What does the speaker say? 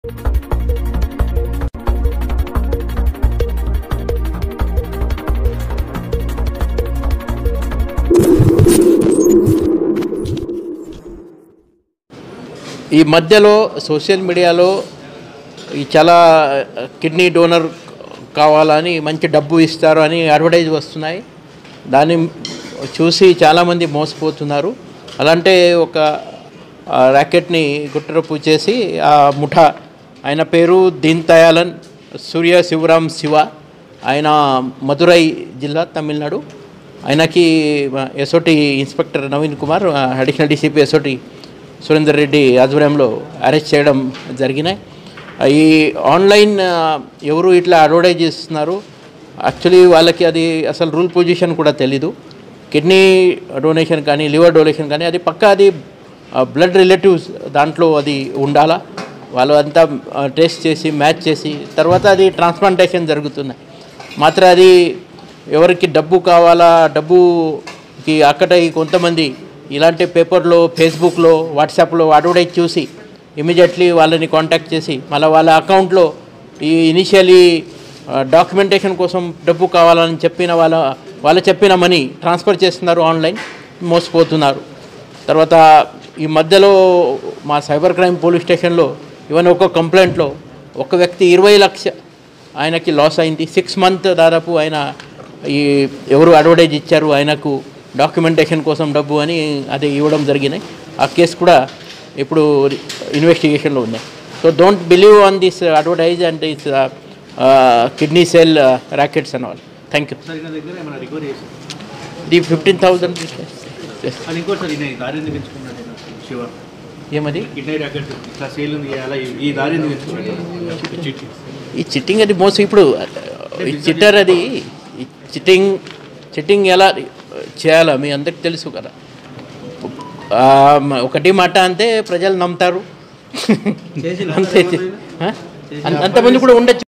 ఈ మధ్యలో సోషల్ మీడియాలో ఈ చాలా కిడ్నీ డోనర్ కావాలని మంచి డబ్బు ఇస్తారు అని అడ్వర్టైజ్ వస్తున్నాయి. దాన్ని చూసి చాలామంది మోసపోతున్నారు. అలాంటే ఒక ర్యాకెట్ని గుట్టరపు చేసి ఆ ముఠా, ఆయన పేరు దీన్ దయాళన్ సూర్యశివరాం శివ, ఆయన మదురై జిల్లా తమిళనాడు. ఆయనకి SOT inspector Naveen Kumar, additional DCP SOT Surender Reddy ఆధ్వర్యంలో అరెస్ట్ చేయడం జరిగినాయి. ఈ ఆన్లైన్ ఎవరు ఇట్లా అడ్వర్టైజ్ చేస్తున్నారు, యాక్చువల్లీ వాళ్ళకి అది అసలు రూల్ పొజిషన్ కూడా తెలీదు. కిడ్నీ డొనేషన్ కానీ లివర్ డొనేషన్ కానీ అది పక్కా అది బ్లడ్ రిలేటివ్స్ దాంట్లో అది ఉండాలా. వాళ్ళు అంతా టెస్ట్ చేసి మ్యాచ్ చేసి తర్వాత అది ట్రాన్స్ప్లాంటేషన్ జరుగుతున్నాయి. మాత్రం అది ఎవరికి డబ్బు కావాలా, డబ్బుకి అక్కడై కొంతమంది ఇలాంటి పేపర్లో, ఫేస్బుక్లో, వాట్సాప్లో అడ్వర్టైజ్ చూసి ఇమీడియట్లీ వాళ్ళని కాంటాక్ట్ చేసి మళ్ళీ వాళ్ళ అకౌంట్లో ఈ ఇనిషియలీ డాక్యుమెంటేషన్ కోసం డబ్బు కావాలని చెప్పిన వాళ్ళ చెప్పిన మనీ ట్రాన్స్ఫర్ చేస్తున్నారు, ఆన్లైన్ మోసపోతున్నారు. తర్వాత ఈ మధ్యలో మా సైబర్ క్రైమ్ పోలీస్ స్టేషన్లో ఈవెన్ ఒక కంప్లైంట్లో ఒక వ్యక్తి 20 లక్షలు ఆయనకి లాస్ అయింది. 6 months దాదాపు ఆయన ఈ ఎవరు అడ్వర్టైజ్ ఇచ్చారు ఆయనకు డాక్యుమెంటేషన్ కోసం డబ్బు అని అది ఇవ్వడం జరిగినాయి. ఆ కేసు కూడా ఇప్పుడు ఇన్వెస్టిగేషన్లో ఉన్నాయి. So don't believe on this advertise and this kidney sell rackets and all. Thank you. ఇది 15,000 ఏమది ఈ చిట్టింగ్ అది మోసం. ఇప్పుడు చిట్టర్ అది చిట్టింగ్ ఎలా చేయాలో మీ అందరికి తెలుసు కదా. ఒకటి మాట అంతే ప్రజలు నమ్ముతారు, అంతమంది కూడా ఉండొచ్చు.